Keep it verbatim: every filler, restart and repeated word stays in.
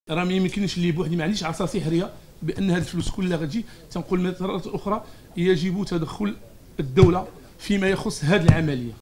راه ما يمكنش لي بوحدي، ما عنديش عصا سحريه بان هذه الفلوس كلها غتجي. تنقول مرات اخرى يجب تدخل الدوله فيما يخص هذه العمليه.